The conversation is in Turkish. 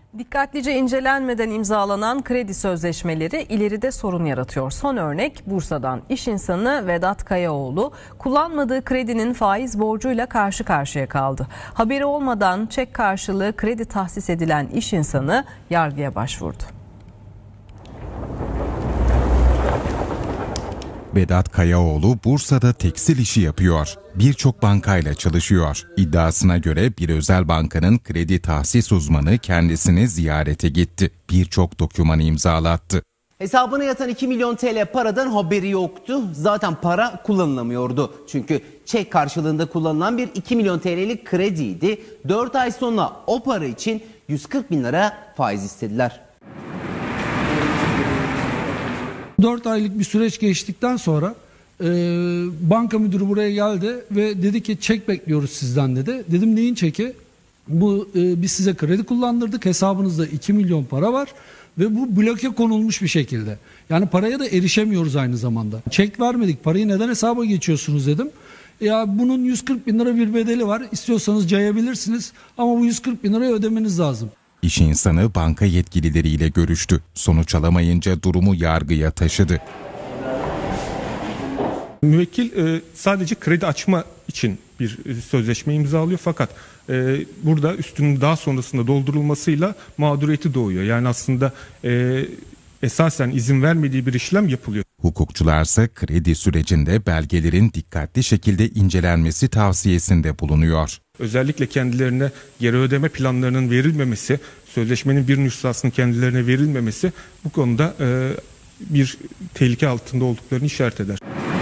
Dikkatlice incelenmeden imzalanan kredi sözleşmeleri ileride sorun yaratıyor. Son örnek Bursa'dan. İş insanı Vedat Kayaoğlu kullanmadığı kredinin faiz borcuyla karşı karşıya kaldı. Haberi olmadan çek karşılığı kredi tahsis edilen iş insanı yargıya başvurdu. Vedat Kayaoğlu Bursa'da tekstil işi yapıyor. Birçok bankayla çalışıyor. İddiasına göre bir özel bankanın kredi tahsis uzmanı kendisini ziyarete gitti. Birçok dokümanı imzalattı. Hesabına yatan 2 milyon TL paradan haberi yoktu. Zaten para kullanılamıyordu. Çünkü çek karşılığında kullanılan bir 2 milyon TL'lik krediydi. 4 ay sonra o para için 140 bin lira faiz istediler. 4 aylık bir süreç geçtikten sonra banka müdürü buraya geldi ve dedi ki çek bekliyoruz sizden dedi. Dedim neyin çeki? Biz size kredi kullandırdık, hesabınızda 2 milyon para var ve bu bloke konulmuş bir şekilde. Yani paraya da erişemiyoruz aynı zamanda. Çek vermedik, parayı neden hesaba geçiyorsunuz dedim. Ya bunun 140 bin lira bir bedeli var, istiyorsanız cayabilirsiniz ama bu 140 bin lirayı ödemeniz lazım. İş insanı banka yetkilileriyle görüştü. Sonuç alamayınca durumu yargıya taşıdı. Müvekkil sadece kredi açma için bir sözleşme imzalıyor fakat burada üstünün daha sonrasında doldurulmasıyla mağduriyeti doğuyor. Yani aslında esasen izin vermediği bir işlem yapılıyor. Hukukçularsa kredi sürecinde belgelerin dikkatli şekilde incelenmesi tavsiyesinde bulunuyor. Özellikle kendilerine geri ödeme planlarının verilmemesi, sözleşmenin bir nüshasının kendilerine verilmemesi bu konuda bir tehlike altında olduklarını işaret eder.